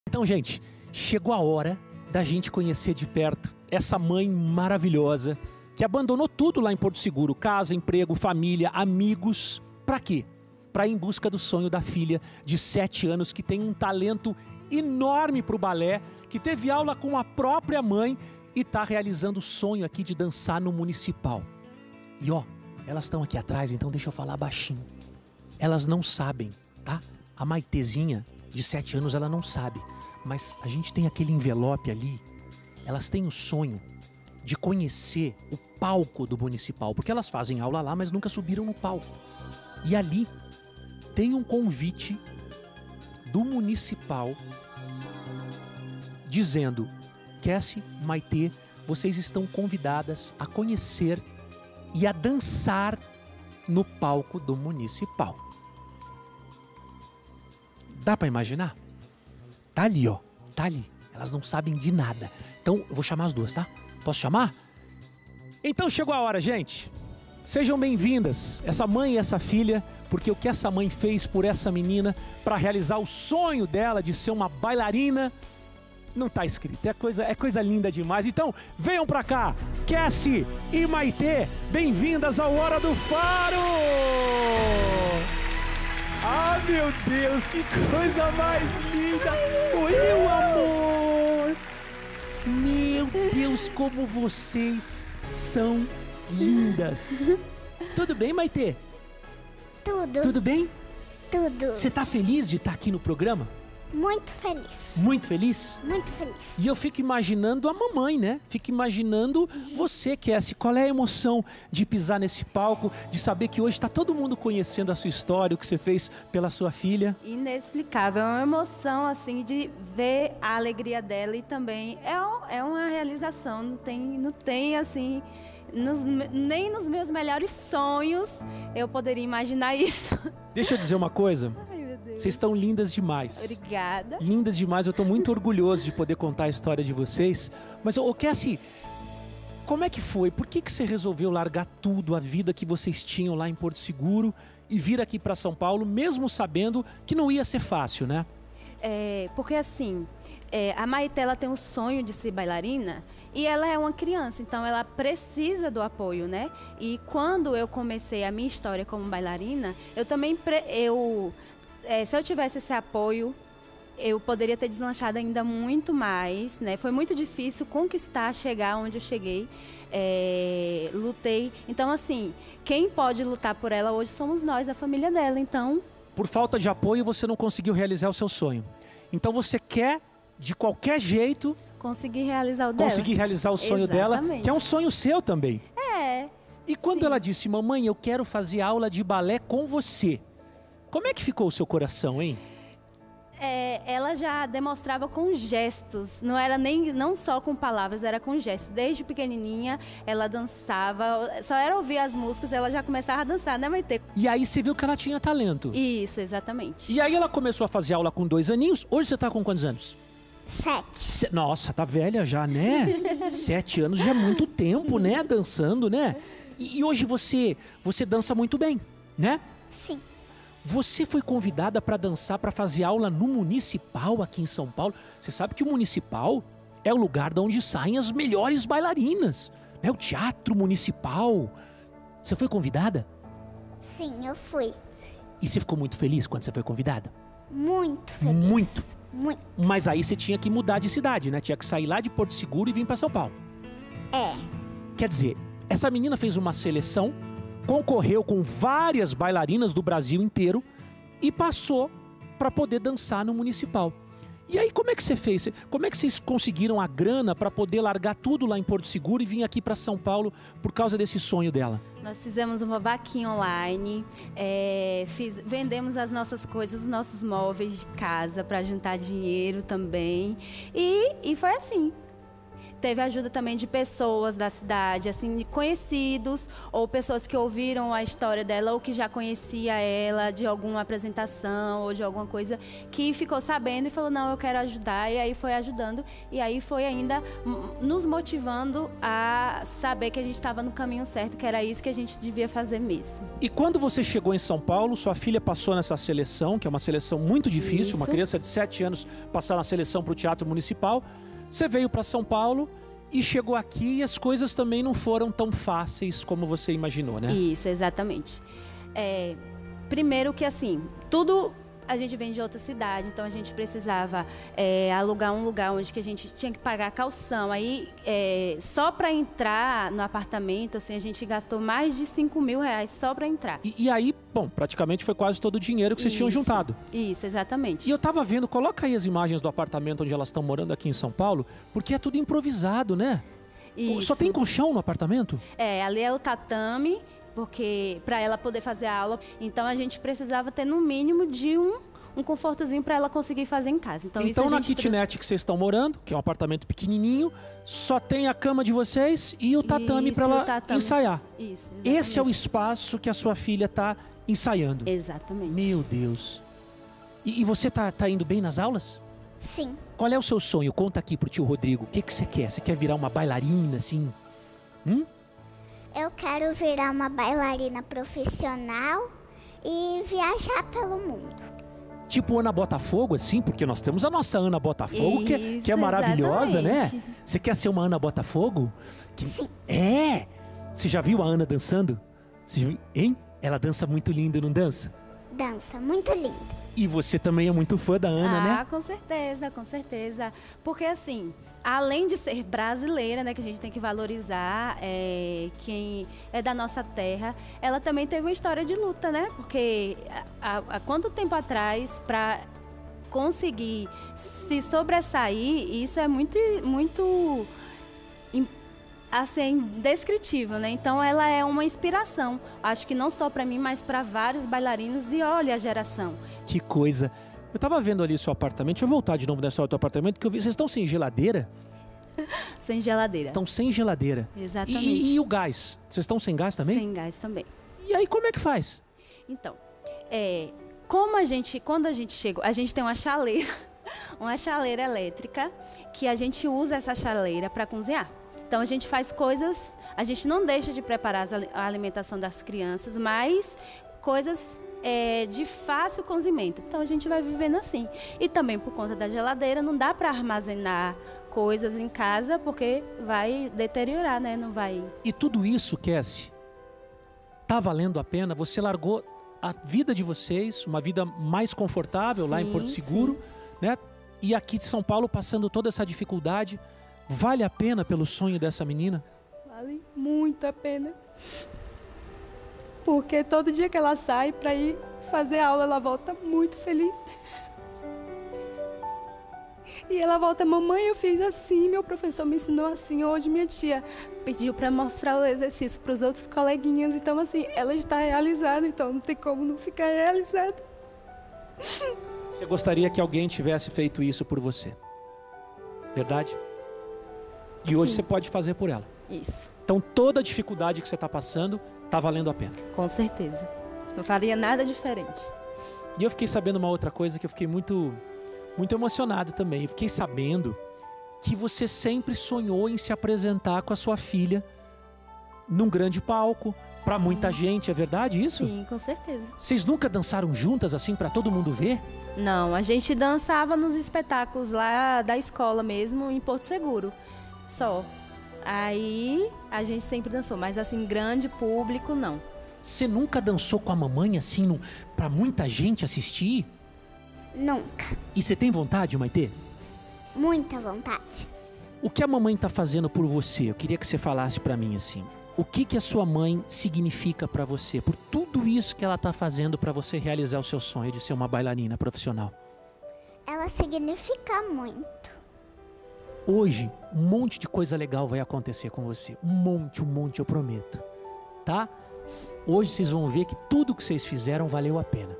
Então, gente, chegou a hora da gente conhecer de perto essa mãe maravilhosa que abandonou tudo lá em Porto Seguro, casa, emprego, família, amigos. Pra quê? Pra ir em busca do sonho da filha de 7 anos que tem um talento enorme pro balé, que teve aula com a própria mãe e tá realizando o sonho aqui de dançar no municipal. E ó, elas estão aqui atrás, então deixa eu falar baixinho. Elas não sabem, tá? A Maitezinha, de 7 anos, ela não sabe. Mas a gente tem aquele envelope ali. Elas têm o sonho de conhecer o palco do municipal. Porque elas fazem aula lá, mas nunca subiram no palco. E ali tem um convite do municipal dizendo: Cassie, Maitê, vocês estão convidadas a conhecer e a dançar no palco do municipal. Dá pra imaginar? Tá ali, ó. Tá ali. Elas não sabem de nada. Então, eu vou chamar as duas, tá? Posso chamar? Então chegou a hora, gente. Sejam bem-vindas, essa mãe e essa filha, porque o que essa mãe fez por essa menina para realizar o sonho dela de ser uma bailarina, não tá escrito. É coisa linda demais. Então, venham pra cá, Cassie e Maitê, bem-vindas ao Hora do Faro! Ah, meu Deus, que coisa mais linda! Meu amor! Meu Deus, como vocês são lindas! Tudo bem, Maitê? Tudo. Tudo bem? Tudo. Você tá feliz de estar aqui no programa? Muito feliz. Muito feliz? Muito feliz. E eu fico imaginando a mamãe, né? Fico imaginando você, Cassie. Qual é a emoção de pisar nesse palco, de saber que hoje está todo mundo conhecendo a sua história, o que você fez pela sua filha? Inexplicável, é uma emoção assim de ver a alegria dela e também é uma realização, não tem assim, nem nos meus melhores sonhos eu poderia imaginar isso. Deixa eu dizer uma coisa. Ai, meu Deus. Vocês estão lindas demais. Obrigada. Lindas demais, eu estou muito orgulhoso de poder contar a história de vocês. Mas, Cassie, como é que foi? Por que você resolveu largar tudo, a vida que vocês tinham lá em Porto Seguro e vir aqui para São Paulo, mesmo sabendo que não ia ser fácil, né? Porque assim, a Maitê, ela tem um sonho de ser bailarina e ela é uma criança, então ela precisa do apoio, né? E quando eu comecei a minha história como bailarina, eu também, se eu tivesse esse apoio, eu poderia ter deslanchado ainda muito mais, né? Foi muito difícil conquistar, chegar onde eu cheguei. Lutei. Então, assim, quem pode lutar por ela hoje somos nós, a família dela, então... Por falta de apoio, você não conseguiu realizar o seu sonho. Então você quer, de qualquer jeito... Conseguir realizar o dela. Conseguir realizar o sonho dela, que é um sonho seu também. E quando sim. ela disse: mamãe, eu quero fazer aula de balé com você, como é que ficou o seu coração, hein? Ela já demonstrava com gestos, não só com palavras, era com gestos. Desde pequenininha, ela dançava, só era ouvir as músicas, ela já começava a dançar, né, Maitê? E aí você viu que ela tinha talento. Isso, exatamente. E aí ela começou a fazer aula com 2 aninhos. Hoje você tá com quantos anos? 7. Nossa, tá velha já, né? 7 anos já é muito tempo, né? Dançando, né? E hoje você dança muito bem, né? Sim. Você foi convidada para dançar, para fazer aula no municipal aqui em São Paulo. Você sabe que o municipal é o lugar de onde saem as melhores bailarinas, né? O teatro municipal. Você foi convidada? Sim, eu fui. E você ficou muito feliz quando você foi convidada? Muito feliz. Muito. Muito. Mas aí você tinha que mudar de cidade, né? Tinha que sair lá de Porto Seguro e vir para São Paulo. Quer dizer, essa menina fez uma seleção, concorreu com várias bailarinas do Brasil inteiro e passou para poder dançar no municipal. E aí, como é que você fez? Como é que vocês conseguiram a grana para poder largar tudo lá em Porto Seguro e vir aqui para São Paulo por causa desse sonho dela? Nós fizemos uma vaquinha online, vendemos as nossas coisas, os nossos móveis de casa para juntar dinheiro também. E foi assim. teve ajuda também de pessoas da cidade, assim, conhecidos, ou pessoas que ouviram a história dela, ou que já conhecia ela de alguma apresentação, ou de alguma coisa, que ficou sabendo e falou, não, eu quero ajudar, e aí foi ajudando, e aí foi ainda nos motivando a saber que a gente estava no caminho certo, que era isso que a gente devia fazer mesmo. E quando você chegou em São Paulo, sua filha passou nessa seleção, que é uma seleção muito difícil, Isso. uma criança de 7 anos passar na seleção para o Teatro Municipal. Você veio para São Paulo e chegou aqui e as coisas também não foram tão fáceis como você imaginou, né? Isso, exatamente. Primeiro que assim, tudo a gente vem de outra cidade, então a gente precisava alugar um lugar onde que a gente tinha que pagar calção. Aí, só para entrar no apartamento, assim, a gente gastou mais de 5 mil reais só para entrar. E aí, bom, praticamente foi quase todo o dinheiro que vocês tinham juntado. Isso, exatamente. E eu tava vendo, coloca aí as imagens do apartamento onde elas estão morando aqui em São Paulo, porque é tudo improvisado, né? Isso. Só tem colchão no apartamento? Ali é o tatame, porque para ela poder fazer a aula, então a gente precisava ter no mínimo de um confortozinho para ela conseguir fazer em casa. Então isso na kitnet que vocês estão morando, que é um apartamento pequenininho, só tem a cama de vocês e o tatame para ela ensaiar. Isso, esse é o espaço que a sua filha está ensaiando. Exatamente. Meu Deus. E você tá indo bem nas aulas? Sim. Qual é o seu sonho? Conta aqui pro tio Rodrigo. O que você quer? Você quer virar uma bailarina, assim? Eu quero virar uma bailarina profissional e viajar pelo mundo. Tipo Ana Botafogo, assim? Porque nós temos a nossa Ana Botafogo, Isso, que é maravilhosa, exatamente. né? Você quer ser uma Ana Botafogo? Sim. É! Você já viu a Ana dançando? Hein? Ela dança muito lindo, não dança? Dança, muito linda. E você também é muito fã da Ana, né? Com certeza, com certeza. Porque assim, além de ser brasileira, né, que a gente tem que valorizar quem é da nossa terra, ela também teve uma história de luta, né? Porque há quanto tempo atrás, para conseguir se sobressair, isso é muito assim, indescritível, né? Então ela é uma inspiração. Acho que não só para mim, mas para vários bailarinos e olha a geração. Que coisa. Eu tava vendo ali seu apartamento. Deixa eu voltar de novo nessa hora do apartamento, que eu vi. Vocês estão sem geladeira? Sem geladeira. Estão sem geladeira. Exatamente. E o gás? Vocês estão sem gás também? Sem gás também. E aí como é que faz? Então, quando a gente chegou, a gente tem uma chaleira elétrica, que a gente usa essa chaleira para cozinhar. Então a gente faz coisas, a gente não deixa de preparar a alimentação das crianças, mas coisas de fácil cozimento. Então a gente vai vivendo assim. E também por conta da geladeira, não dá para armazenar coisas em casa, porque vai deteriorar, né? Não vai... E tudo isso, Cassie, tá valendo a pena? Você largou a vida de vocês, uma vida mais confortável lá em Porto Seguro, né? E aqui de São Paulo, passando toda essa dificuldade. Vale a pena pelo sonho dessa menina? Vale muito a pena. Porque todo dia que ela sai para ir fazer aula, ela volta muito feliz. E ela volta, mamãe, eu fiz assim, meu professor me ensinou assim. Hoje minha tia pediu para mostrar o exercício para os outros coleguinhas. Então, assim, ela está realizada, então não tem como não ficar realizada. Você gostaria que alguém tivesse feito isso por você? Verdade? E hoje você pode fazer por ela. Isso. Então toda a dificuldade que você está passando está valendo a pena. Com certeza. Não faria nada diferente. E eu fiquei sabendo uma outra coisa que eu fiquei muito emocionado também. Eu fiquei sabendo que você sempre sonhou em se apresentar com a sua filha num grande palco, para muita gente. É verdade isso? Sim, com certeza. Vocês nunca dançaram juntas assim para todo mundo ver? Não, a gente dançava nos espetáculos lá da escola mesmo, em Porto Seguro. Só. Aí a gente sempre dançou, mas assim, grande público, não. Você nunca dançou com a mamãe assim, pra muita gente assistir? Nunca. E você tem vontade, Maitê? Muita vontade. O que a mamãe tá fazendo por você? Eu queria que você falasse pra mim assim. O que a sua mãe significa pra você? Por tudo isso que ela tá fazendo pra você realizar o seu sonho de ser uma bailarina profissional. Ela significa muito. Hoje, um monte de coisa legal vai acontecer com você. Um monte, eu prometo. Tá? Hoje vocês vão ver que tudo que vocês fizeram valeu a pena.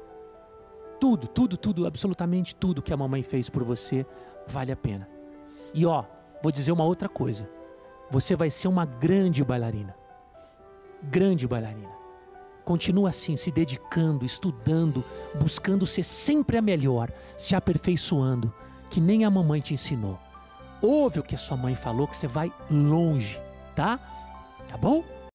Tudo, absolutamente tudo que a mamãe fez por você vale a pena. E ó, vou dizer uma outra coisa. Você vai ser uma grande bailarina. Grande bailarina. Continua assim, se dedicando, estudando, buscando ser sempre a melhor, se aperfeiçoando, que nem a mamãe te ensinou. Ouve o que a sua mãe falou, que você vai longe, tá? Tá bom?